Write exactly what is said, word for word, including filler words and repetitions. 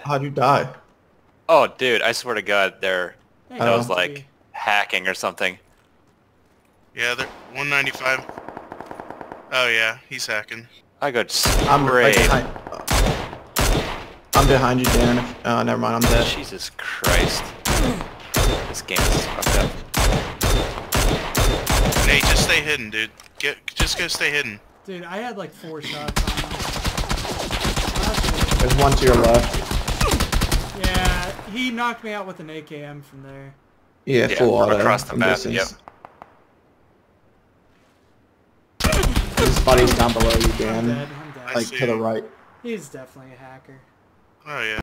How'd you die? Oh, dude, I swear to God, they're Hey, that was Oh. like hacking or something. Yeah, they're one ninety-five. Oh yeah, he's hacking. I got I'm right sprayed. behind. I'm behind you, Dan. If, uh, never mind, I'm dead. Jesus Christ. This game is fucked up. Nate, just stay hidden, dude. Get, just go stay hidden. Dude, I had like four shots on him. There's one to your left. Yeah, he knocked me out with an A K M from there. Yeah, Yeah, full from auto. across the from map, distance. His buddy's down below you, I'm Dan. dead. I'm dead. Like see to the him. right. He's definitely a hacker. Oh yeah.